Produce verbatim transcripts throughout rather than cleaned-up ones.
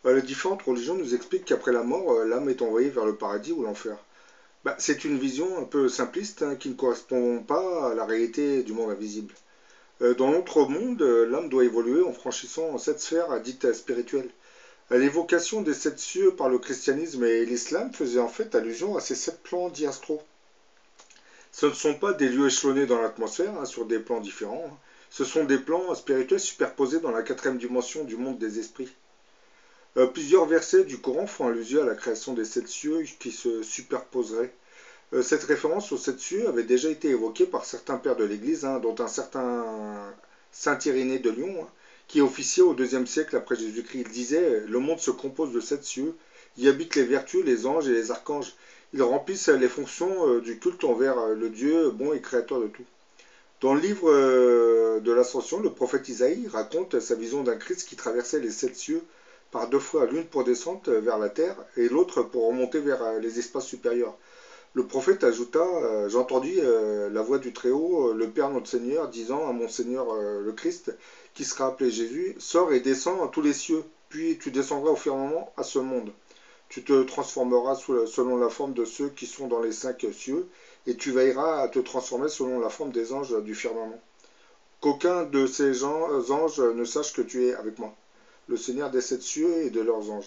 Euh, les différentes religions nous expliquent qu'après la mort, euh, l'âme est envoyée vers le paradis ou l'enfer. Bah, c'est une vision un peu simpliste hein, qui ne correspond pas à la réalité du monde invisible. Euh, dans notre monde, euh, l'âme doit évoluer en franchissant sept sphères dites spirituelles. Euh, L'évocation des sept cieux par le christianisme et l'islam faisait en fait allusion à ces sept plans dits astro. Ce ne sont pas des lieux échelonnés dans l'atmosphère, hein, sur des plans différents. Hein. Ce sont des plans spirituels superposés dans la quatrième dimension du monde des esprits. Euh, plusieurs versets du Coran font allusion à la création des sept cieux qui se superposeraient. Euh, cette référence aux sept cieux avait déjà été évoquée par certains pères de l'Église, hein, dont un certain Saint Irénée de Lyon, hein, qui officiait au deuxième siècle après Jésus-Christ. Il disait « Le monde se compose de sept cieux, y habitent les vertus, les anges et les archanges. Ils remplissent les fonctions euh, du culte envers euh, le Dieu bon et créateur de tout. » Dans le livre euh, de l'Ascension, le prophète Isaïe raconte sa vision d'un Christ qui traversait les sept cieux par deux fois, l'une pour descendre vers la terre et l'autre pour remonter vers euh, les espaces supérieurs. Le prophète ajouta euh, J'ai entendu euh, la voix du Très-Haut, euh, le Père notre Seigneur, disant à mon Seigneur euh, le Christ, qui sera appelé Jésus, sors et descends à tous les cieux, puis tu descendras au firmament à ce monde. Tu te transformeras selon la forme de ceux qui sont dans les cinq cieux, et tu veilleras à te transformer selon la forme des anges du firmament. Qu'aucun de ces gens, anges ne sache que tu es avec moi, le Seigneur des sept cieux et de leurs anges.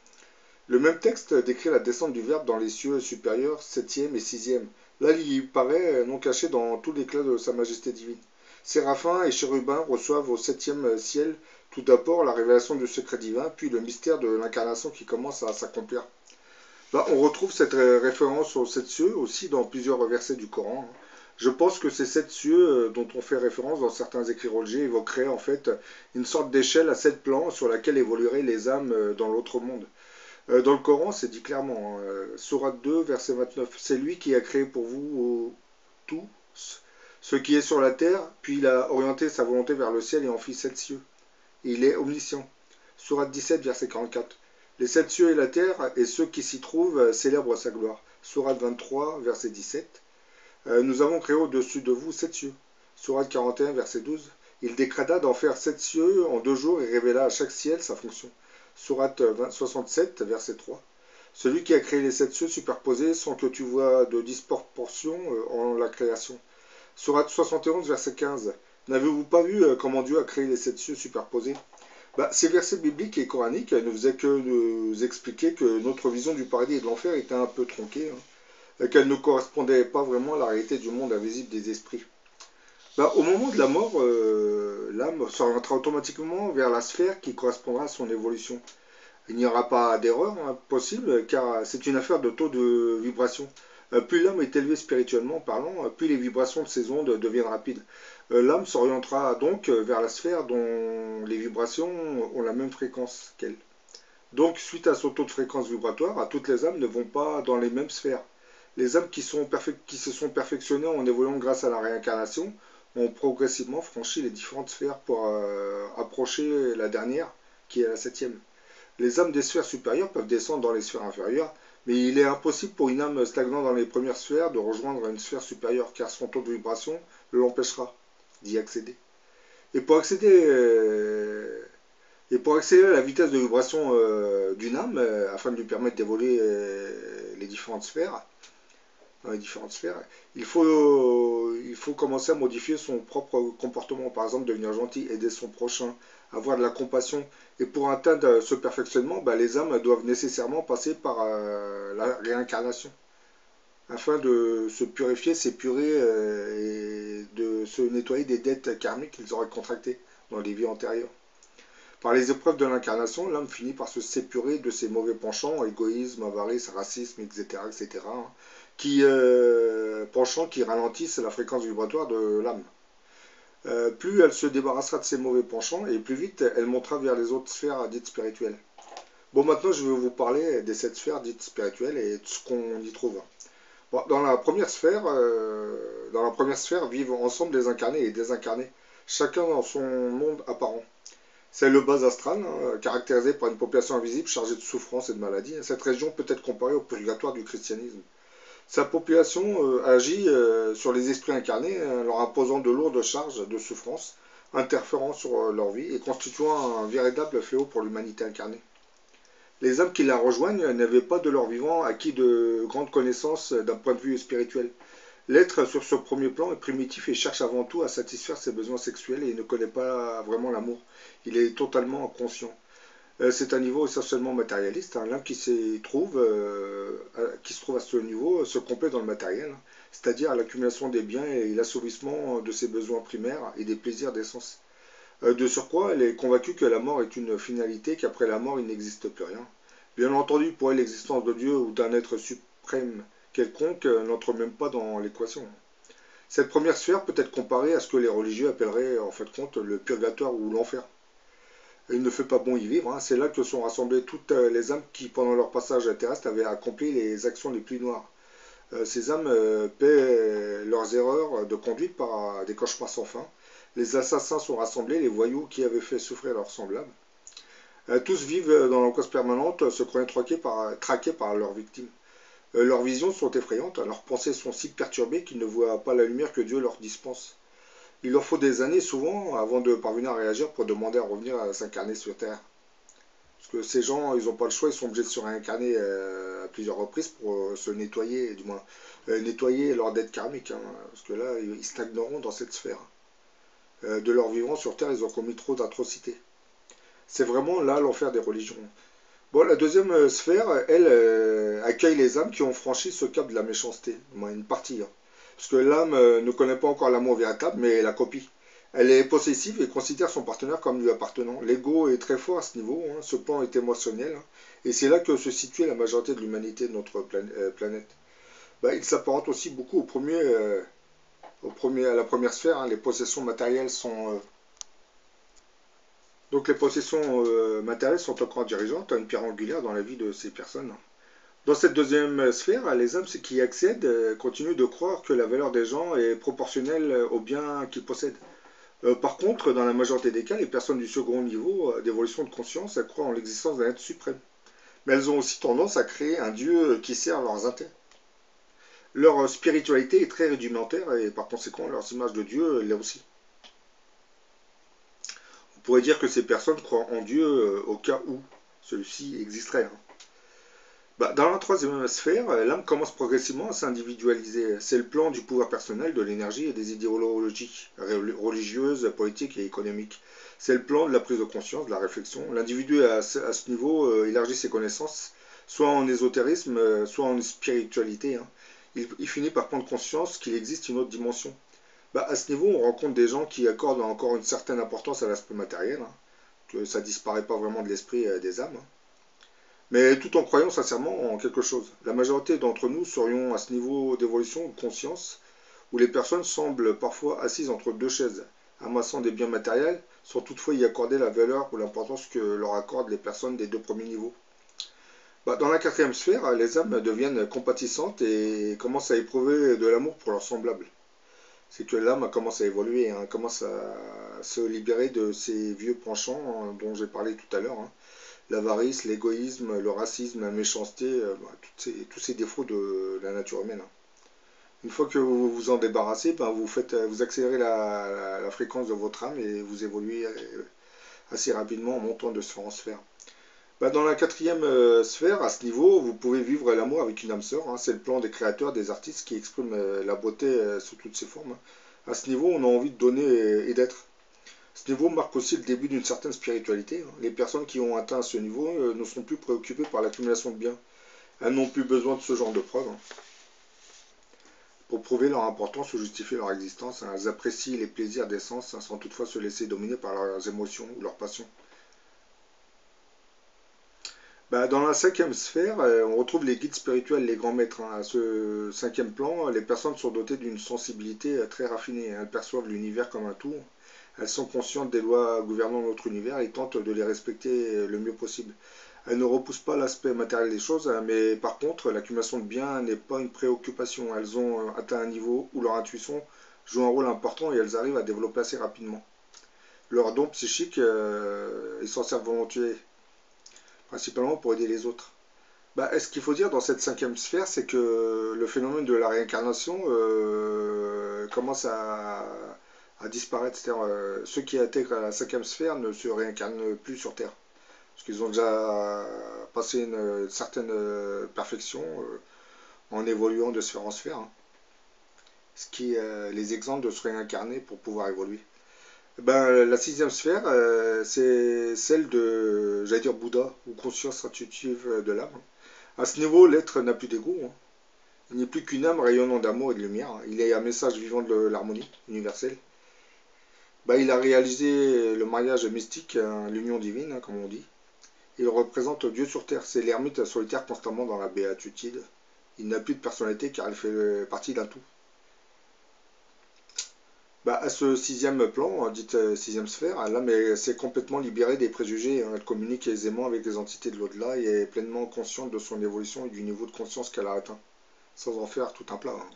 Le même texte décrit la descente du Verbe dans les cieux supérieurs, septième et sixième. Là, il y paraît non caché dans tout l'éclat de sa majesté divine. Séraphins et chérubins reçoivent au septième ciel tout d'abord la révélation du secret divin, puis le mystère de l'incarnation qui commence à s'accomplir. Là, on retrouve cette référence aux sept cieux aussi dans plusieurs versets du Coran. Je pense que ces sept cieux dont on fait référence dans certains écrits religieux évoqueraient en fait une sorte d'échelle à sept plans sur laquelle évolueraient les âmes dans l'autre monde. Euh, Dans le Coran, c'est dit clairement, hein, Sourate deux, verset vingt-neuf, c'est lui qui a créé pour vous tout ce qui est sur la terre, puis il a orienté sa volonté vers le ciel et en fit sept cieux. Et il est omniscient. Sourate dix-sept, verset quarante-quatre, les sept cieux et la terre et ceux qui s'y trouvent célèbrent sa gloire. Sourate vingt-trois, verset dix-sept, euh, nous avons créé au-dessus de vous sept cieux. Sourate quarante et un, verset douze, il décréta d'en faire sept cieux en deux jours et révéla à chaque ciel sa fonction. Sourate soixante-sept, verset trois. Celui qui a créé les sept cieux superposés sans que tu vois de disproportion en la création. Sourate soixante et onze, verset quinze. N'avez-vous pas vu comment Dieu a créé les sept cieux superposés? Bah, ces versets bibliques et coraniques ne faisaient que nous expliquer que notre vision du paradis et de l'enfer était un peu tronquée, hein, qu'elle ne correspondait pas vraiment à la réalité du monde invisible des esprits. Bah, au moment de la mort, euh, l'âme s'orientera automatiquement vers la sphère qui correspondra à son évolution. Il n'y aura pas d'erreur hein, possible car c'est une affaire de taux de vibration. Euh, plus l'âme est élevée spirituellement parlant, euh, plus les vibrations de ses ondes deviennent rapides. Euh, l'âme s'orientera donc vers la sphère dont les vibrations ont la même fréquence qu'elle. Donc, suite à son taux de fréquence vibratoire, toutes les âmes ne vont pas dans les mêmes sphères. Les âmes qui, sont qui se sont perfectionnées en évoluant grâce à la réincarnation ont progressivement franchi les différentes sphères pour euh, approcher la dernière, qui est la septième. Les âmes des sphères supérieures peuvent descendre dans les sphères inférieures, mais il est impossible pour une âme stagnant dans les premières sphères de rejoindre une sphère supérieure, car son taux de vibration l'empêchera d'y accéder. Et pour accéder, euh, et pour accélérer à la vitesse de vibration euh, d'une âme, euh, afin de lui permettre d'évoluer euh, les différentes sphères, dans les différentes sphères, il faut, il faut commencer à modifier son propre comportement. Par exemple, devenir gentil, aider son prochain, avoir de la compassion. Et pour atteindre ce perfectionnement, bah, les âmes doivent nécessairement passer par euh, la réincarnation, afin de se purifier, s'épurer euh, et de se nettoyer des dettes karmiques qu'ils auraient contractées dans les vies antérieures. Par les épreuves de l'incarnation, l'âme finit par se sépurer de ses mauvais penchants, égoïsme, avarice, racisme, et cetera, et cetera, hein, qui, euh, penchants qui ralentissent la fréquence vibratoire de l'âme. Euh, plus elle se débarrassera de ses mauvais penchants, et plus vite elle montera vers les autres sphères dites spirituelles. Bon, maintenant je vais vous parler des sept sphères dites spirituelles et de ce qu'on y trouve. Bon, dans la première sphère, euh, dans la première sphère vivent ensemble des incarnés et des désincarnés, chacun dans son monde apparent. C'est le bas astral, hein, caractérisé par une population invisible chargée de souffrance et de maladies. Cette région peut être comparée au purgatoire du christianisme. Sa population euh, agit euh, sur les esprits incarnés, euh, leur imposant de lourdes charges de souffrance, interférant sur euh, leur vie et constituant un véritable fléau pour l'humanité incarnée. Les âmes qui la rejoignent n'avaient pas de leur vivant acquis de grandes connaissances d'un point de vue spirituel. L'être sur ce premier plan est primitif et cherche avant tout à satisfaire ses besoins sexuels et il ne connaît pas vraiment l'amour. Il est totalement inconscient. Euh, c'est un niveau essentiellement matérialiste. Hein. L'âme qui, s'y trouve, euh, qui se trouve à ce niveau se complète dans le matériel, hein, c'est-à-dire l'accumulation des biens et l'assouvissement de ses besoins primaires et des plaisirs d'essence. Euh, de surcroît, elle est convaincue que la mort est une finalité, qu'après la mort il n'existe plus rien. Bien entendu, pour elle, l'existence de Dieu ou d'un être suprême quelconque euh, n'entre même pas dans l'équation. Cette première sphère peut être comparée à ce que les religieux appelleraient en fait compte le purgatoire ou l'enfer. Il ne fait pas bon y vivre, hein. C'est là que sont rassemblées toutes euh, les âmes qui, pendant leur passage terrestre, avaient accompli les actions les plus noires. Euh, ces âmes euh, paient leurs erreurs de conduite par des cauchemars sans fin. Les assassins sont rassemblés, les voyous qui avaient fait souffrir leurs semblables. Euh, tous vivent dans l'angoisse permanente, se croyant traqués par, traqués par leurs victimes. Euh, leurs visions sont effrayantes, leurs pensées sont si perturbées qu'ils ne voient pas la lumière que Dieu leur dispense. Il leur faut des années souvent avant de parvenir à réagir pour demander à revenir à s'incarner sur Terre. Parce que ces gens, ils n'ont pas le choix, ils sont obligés de se réincarner euh, à plusieurs reprises pour euh, se nettoyer, du moins euh, nettoyer leur dette karmique. Hein, parce que là, ils stagneront dans cette sphère. Euh, de leur vivant sur Terre, ils ont commis trop d'atrocités. C'est vraiment là l'enfer des religions. Bon, la deuxième euh, sphère, elle, euh, accueille les âmes qui ont franchi ce cap de la méchanceté. Du moins une partie. Hein. Parce que l'âme euh, ne connaît pas encore l'amour véritable, mais la copie. Elle est possessive et considère son partenaire comme lui appartenant. L'ego est très fort à ce niveau, hein, ce plan est émotionnel, hein, et c'est là que se situe la majorité de l'humanité de notre plan euh, planète. Bah, il s'apparente aussi beaucoup au premier, euh, au premier, à la première sphère, hein, les possessions matérielles sont... Euh, donc les possessions euh, matérielles sont encore dirigeantes à une pierre angulaire dans la vie de ces personnes. Dans cette deuxième sphère, les âmes qui y accèdent euh, continuent de croire que la valeur des gens est proportionnelle aux biens qu'ils possèdent. Euh, par contre, dans la majorité des cas, les personnes du second niveau euh, d'évolution de conscience, elles croient en l'existence d'un être suprême. Mais elles ont aussi tendance à créer un Dieu qui sert leurs intérêts. Leur spiritualité est très rudimentaire et par conséquent, leurs images de Dieu l'est aussi. On pourrait dire que ces personnes croient en Dieu euh, au cas où celui-ci existerait. Hein. Bah, dans la troisième sphère, l'âme commence progressivement à s'individualiser. C'est le plan du pouvoir personnel, de l'énergie et des idéologies religieuses, politiques et économiques. C'est le plan de la prise de conscience, de la réflexion. L'individu à ce, à ce niveau euh, élargit ses connaissances, soit en ésotérisme, euh, soit en spiritualité. Hein. Il, il finit par prendre conscience qu'il existe une autre dimension. Bah, à ce niveau, on rencontre des gens qui accordent encore une certaine importance à l'aspect matériel, hein, que ça disparaît pas vraiment de l'esprit euh, des âmes. Hein. Mais tout en croyant sincèrement en quelque chose. La majorité d'entre nous serions à ce niveau d'évolution de conscience où les personnes semblent parfois assises entre deux chaises, amassant des biens matériels, sans toutefois y accorder la valeur ou l'importance que leur accordent les personnes des deux premiers niveaux. Bah, dans la quatrième sphère, les âmes deviennent compatissantes et commencent à éprouver de l'amour pour leurs semblables. C'est que l'âme commence à évoluer, hein, commence à se libérer de ces vieux penchants hein, dont j'ai parlé tout à l'heure. Hein. L'avarice, l'égoïsme, le racisme, la méchanceté, euh, bah, ces, tous ces défauts de la nature humaine. Une fois que vous vous en débarrassez, bah, vous, faites, vous accélérez la, la, la, fréquence de votre âme et vous évoluez assez rapidement en montant de sphère en sphère. Bah, dans la quatrième euh, sphère, à ce niveau, vous pouvez vivre l'amour avec une âme sœur. Hein, c'est le plan des créateurs, des artistes qui expriment euh, la beauté euh, sous toutes ses formes. À ce niveau, on a envie de donner et d'être. Ce niveau marque aussi le début d'une certaine spiritualité. Les personnes qui ont atteint ce niveau euh, ne sont plus préoccupées par l'accumulation de biens. Elles n'ont plus besoin de ce genre de preuves. Hein. Pour prouver leur importance ou justifier leur existence, hein, elles apprécient les plaisirs des sens hein, sans toutefois se laisser dominer par leurs émotions ou leurs passions. Bah, dans la cinquième sphère, euh, on retrouve les guides spirituels, les grands maîtres. Hein. À ce cinquième plan, les personnes sont dotées d'une sensibilité euh, très raffinée. Elles perçoivent l'univers comme un tout. Elles sont conscientes des lois gouvernant notre univers et tentent de les respecter le mieux possible. Elles ne repoussent pas l'aspect matériel des choses, mais par contre, l'accumulation de biens n'est pas une préoccupation. Elles ont atteint un niveau où leur intuition joue un rôle important et elles arrivent à développer assez rapidement. Leur don psychique, euh, ils s'en servent volontiers, principalement pour aider les autres. Bah, ce qu'il faut dire dans cette cinquième sphère, c'est que le phénomène de la réincarnation euh, commence à, à disparaître. C'est-à-dire, euh, ceux qui intègrent la cinquième sphère ne se réincarnent plus sur Terre. parce qu'ils ont déjà passé une, une certaine euh, perfection euh, en évoluant de sphère en sphère, hein. Ce qui euh, les exemples de se réincarner pour pouvoir évoluer. Ben, la sixième sphère, euh, c'est celle de, j'allais dire Bouddha, ou conscience intuitive de l'âme. À ce niveau, l'être n'a plus d'ego, hein. Il n'est plus qu'une âme rayonnant d'amour et de lumière. Il est un message vivant de l'harmonie universelle. Ben, il a réalisé le mariage mystique, hein, l'union divine, hein, comme on dit. Il représente Dieu sur terre. C'est l'ermite solitaire constamment dans la béatitude. Il n'a plus de personnalité car il fait partie d'un tout. Bah, à ce sixième plan, dite euh, sixième sphère, l'âme s'est complètement libérée des préjugés, hein. Elle communique aisément avec les entités de l'au-delà et est pleinement consciente de son évolution et du niveau de conscience qu'elle a atteint, sans en faire tout un plat, hein.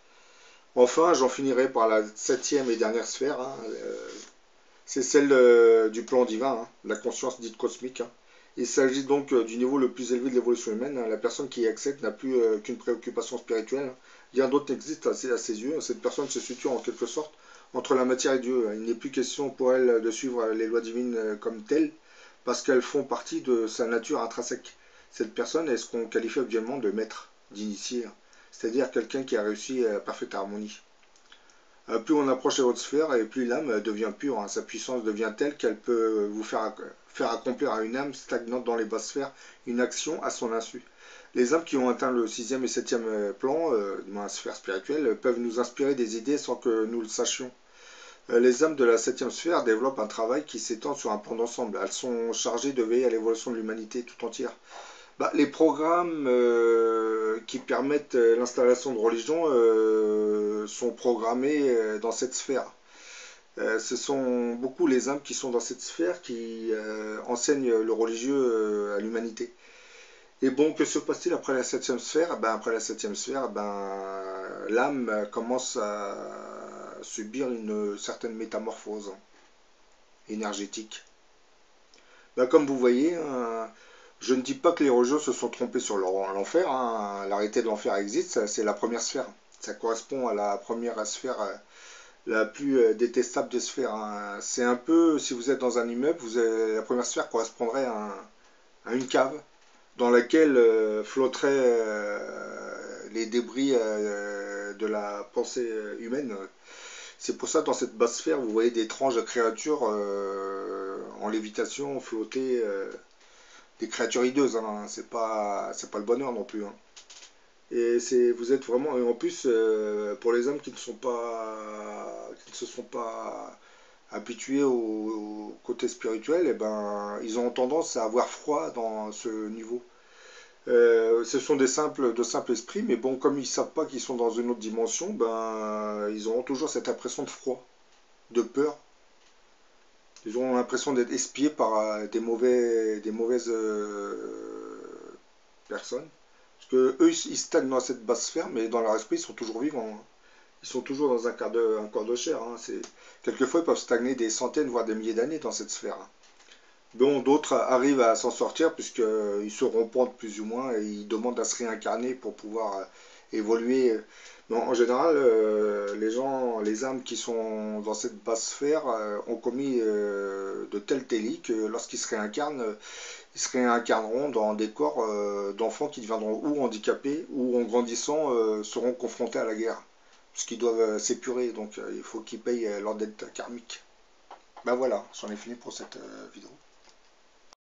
Enfin, j'en finirai par la septième et dernière sphère, hein. Euh, c'est celle euh, du plan divin, hein, la conscience dite cosmique, hein. Il s'agit donc euh, du niveau le plus élevé de l'évolution humaine, hein. La personne qui y accède n'a plus euh, qu'une préoccupation spirituelle, hein. Rien d'autre n'existe à ses, à ses yeux. Cette personne se situe en quelque sorte entre la matière et Dieu. Il n'est plus question pour elle de suivre les lois divines euh, comme telles, parce qu'elles font partie de sa nature intrinsèque. Cette personne est ce qu'on qualifie actuellement de maître, d'initié, hein. C'est-à-dire quelqu'un qui a réussi à parfaite harmonie. Euh, plus on approche les hautes sphères, et plus l'âme devient pure, hein. Sa puissance devient telle qu'elle peut vous faire, faire accomplir à une âme stagnante dans les basses sphères une action à son insu. Les âmes qui ont atteint le sixième et septième plan, euh, dans la sphère spirituelle, peuvent nous inspirer des idées sans que nous le sachions. Euh, les âmes de la septième sphère développent un travail qui s'étend sur un plan d'ensemble. Elles sont chargées de veiller à l'évolution de l'humanité tout entière. Bah, les programmes euh, qui permettent euh, l'installation de religions euh, sont programmés euh, dans cette sphère. Euh, ce sont beaucoup les âmes qui sont dans cette sphère qui euh, enseignent le religieux euh, à l'humanité. Et bon, que se passe-t-il après la septième sphère? Ben, après la septième sphère, ben, l'âme commence à subir une certaine métamorphose énergétique. Ben, comme vous voyez, hein, je ne dis pas que les religieux se sont trompés sur l'enfer, hein. L'arrêté de l'enfer existe, c'est la première sphère. Ça correspond à la première sphère euh, la plus euh, détestable des sphères, hein. C'est un peu, si vous êtes dans un immeuble, vous avez, la première sphère correspondrait à, un, à une cave dans laquelle euh, flotteraient euh, les débris euh, de la pensée humaine. C'est pour ça, dans cette basse sphère, vous voyez d'étranges créatures euh, en lévitation flotter, euh, des créatures hideuses, hein. C'est pas, c'est pas le bonheur non plus, hein. Et c'est, vous êtes vraiment, et en plus, euh, pour les hommes qui ne sont pas, qui ne se sont pas habitués au, au côté spirituel, et ben, ils ont tendance à avoir froid dans ce niveau. Euh, ce sont des simples, de simples esprits, mais bon, comme ils ne savent pas qu'ils sont dans une autre dimension, ben, ils auront toujours cette impression de froid, de peur. Ils auront l'impression d'être espiés par euh, des, mauvais, des mauvaises euh, personnes. Parce que eux, ils stagnent dans cette basse sphère, mais dans leur esprit, ils sont toujours vivants, hein. Ils sont toujours dans un, quart de, un corps de chair, hein. Quelquefois, ils peuvent stagner des centaines, voire des milliers d'années dans cette sphère, hein. Bon, d'autres arrivent à s'en sortir puisqu'ils se repentent plus ou moins et ils demandent à se réincarner pour pouvoir euh, évoluer. Non, en général, euh, les gens, les âmes qui sont dans cette basse sphère euh, ont commis euh, de tels délits que lorsqu'ils se réincarnent, euh, ils se réincarneront dans des corps euh, d'enfants qui deviendront ou handicapés ou en grandissant euh, seront confrontés à la guerre. Parce qu'ils doivent euh, s'épurer, donc euh, il faut qu'ils payent euh, leur dette karmique. Ben voilà, j'en ai fini pour cette euh, vidéo.